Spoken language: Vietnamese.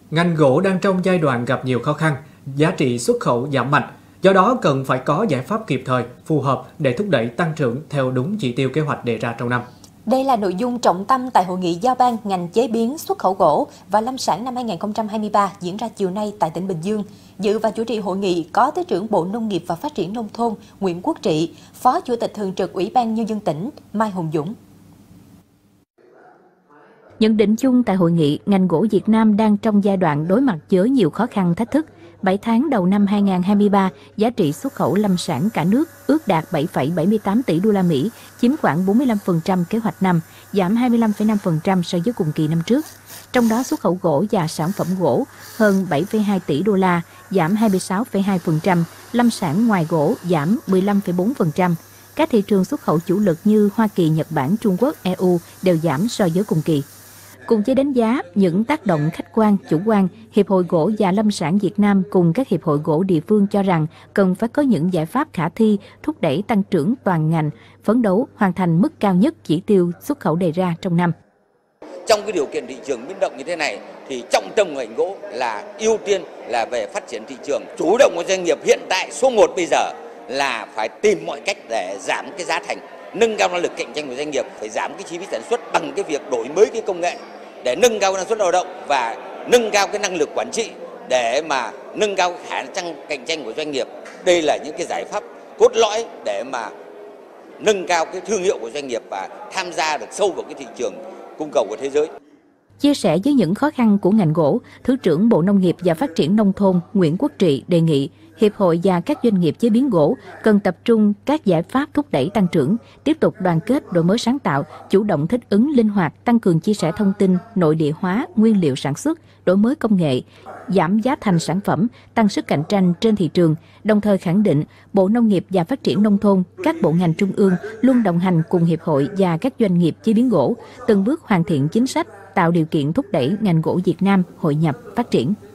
Ngành gỗ đang trong giai đoạn gặp nhiều khó khăn, giá trị xuất khẩu giảm mạnh. Do đó cần phải có giải pháp kịp thời, phù hợp để thúc đẩy tăng trưởng theo đúng chỉ tiêu kế hoạch đề ra trong năm. Đây là nội dung trọng tâm tại hội nghị giao ban ngành chế biến xuất khẩu gỗ và lâm sản năm 2023 diễn ra chiều nay tại tỉnh Bình Dương. Dự và chủ trì hội nghị có Thứ trưởng Bộ Nông nghiệp và Phát triển Nông thôn Nguyễn Quốc Trị, Phó Chủ tịch Thường trực Ủy ban Nhân dân tỉnh Mai Hồng Dũng. Nhận định chung tại hội nghị, ngành gỗ Việt Nam đang trong giai đoạn đối mặt với nhiều khó khăn thách thức. 7 tháng đầu năm 2023, giá trị xuất khẩu lâm sản cả nước ước đạt 7,78 tỷ đô la Mỹ, chiếm khoảng 45% kế hoạch năm, giảm 25,5% so với cùng kỳ năm trước. Trong đó xuất khẩu gỗ và sản phẩm gỗ hơn 7,2 tỷ đô la, giảm 26,2%, lâm sản ngoài gỗ giảm 15,4%. Các thị trường xuất khẩu chủ lực như Hoa Kỳ, Nhật Bản, Trung Quốc, EU đều giảm so với cùng kỳ. Cùng với đánh giá những tác động khách quan, chủ quan, Hiệp hội Gỗ và Lâm sản Việt Nam cùng các hiệp hội gỗ địa phương cho rằng cần phải có những giải pháp khả thi thúc đẩy tăng trưởng toàn ngành, phấn đấu hoàn thành mức cao nhất chỉ tiêu xuất khẩu đề ra trong năm. Trong cái điều kiện thị trường biến động như thế này thì trọng tâm ngành gỗ là ưu tiên là về phát triển thị trường, chủ động của doanh nghiệp. Hiện tại số 1 bây giờ là phải tìm mọi cách để giảm cái giá thành, nâng cao năng lực cạnh tranh của doanh nghiệp, phải giảm cái chi phí sản xuất bằng cái việc đổi mới cái công nghệ để nâng cao năng suất lao động và nâng cao cái năng lực quản trị để mà nâng cao khả năng cạnh tranh của doanh nghiệp. Đây là những cái giải pháp cốt lõi để mà nâng cao cái thương hiệu của doanh nghiệp và tham gia được sâu vào cái thị trường cung cầu của thế giới. Chia sẻ với những khó khăn của ngành gỗ, Thứ trưởng Bộ Nông nghiệp và Phát triển Nông thôn Nguyễn Quốc Trị đề nghị Hiệp hội và các doanh nghiệp chế biến gỗ cần tập trung các giải pháp thúc đẩy tăng trưởng, tiếp tục đoàn kết đổi mới sáng tạo, chủ động thích ứng linh hoạt, tăng cường chia sẻ thông tin, nội địa hóa nguyên liệu sản xuất, đổi mới công nghệ, giảm giá thành sản phẩm, tăng sức cạnh tranh trên thị trường, đồng thời khẳng định Bộ Nông nghiệp và Phát triển Nông thôn, các bộ ngành trung ương luôn đồng hành cùng Hiệp hội và các doanh nghiệp chế biến gỗ, từng bước hoàn thiện chính sách, tạo điều kiện thúc đẩy ngành gỗ Việt Nam hội nhập, phát triển.